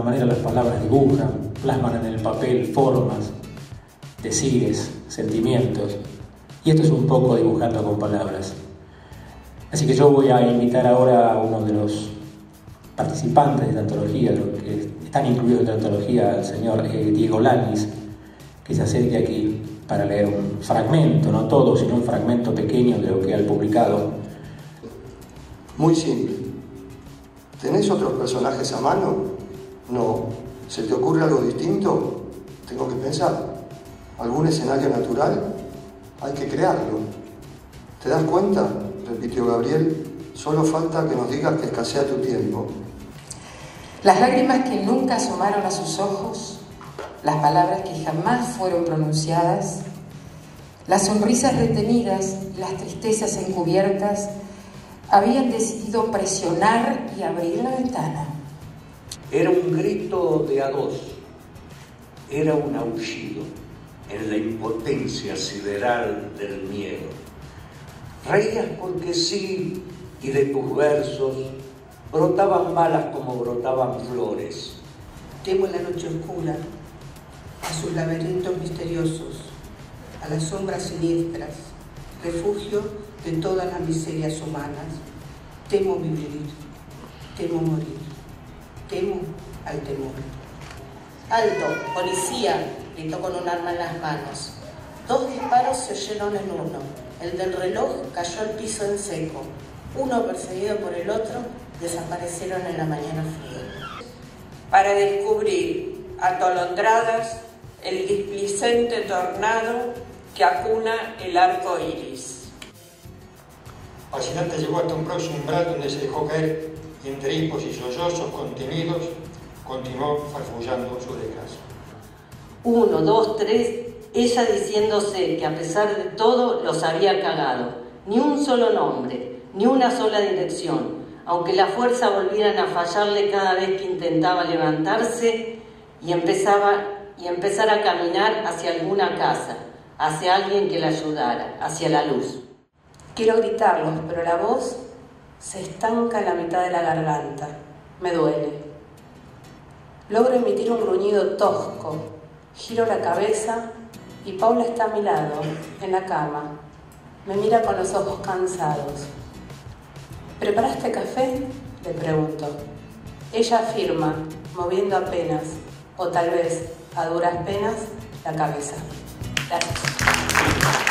alguna manera las palabras dibujan, plasman en el papel formas, decires, sentimientos. Y esto es un poco dibujando con palabras. Así que yo voy a invitar ahora a uno de los participantes de esta antología, los que están incluidos en esta antología, al señor Diego Lanis, que se acerque aquí para leer un fragmento, no todo, sino un fragmento pequeño de lo que ha publicado. Muy simple. ¿Tenés otros personajes a mano? No. ¿Se te ocurre algo distinto? Tengo que pensar. ¿Algún escenario natural? Hay que crearlo. ¿Te das cuenta?, repitió Gabriel. Solo falta que nos digas que escasea tu tiempo. Las lágrimas que nunca asomaron a sus ojos, las palabras que jamás fueron pronunciadas, las sonrisas retenidas, las tristezas encubiertas, habían decidido presionar y abrir la ventana. Era un grito de a dos, era un aullido en la impotencia sideral del miedo. Reías porque sí, y de tus versos brotaban balas como brotaban flores. Temo la noche oscura, a sus laberintos misteriosos, a las sombras siniestras, refugio de todas las miserias humanas. Temo vivir, temo morir, temo al temor. ¡Alto! ¡Policía! Gritó con un arma en las manos. 2 disparos se oyeron en uno. El del reloj cayó al piso en seco. Uno, perseguido por el otro, desaparecieron en la mañana fría. Para descubrir, atolondradas, el displicente tornado que acuna el arco iris. Fascinante llegó hasta un próximo umbral donde se dejó caer y entre hipos y sollozos contenidos continuó farfullando su descanso. 1, 2, 3, ella diciéndose que a pesar de todo los había cagado. Ni un solo nombre, ni una sola dirección, aunque la fuerza volvieran a fallarle cada vez que intentaba levantarse y empezar a caminar hacia alguna casa, hacia alguien que la ayudara, hacia la luz. Quiero gritarlos, pero la voz se estanca en la mitad de la garganta. Me duele. Logro emitir un gruñido tosco. Giro la cabeza y Paula está a mi lado, en la cama. Me mira con los ojos cansados. ¿Preparaste café?, le pregunto. Ella afirma, moviendo apenas, o tal vez a duras penas, la cabeza. Gracias.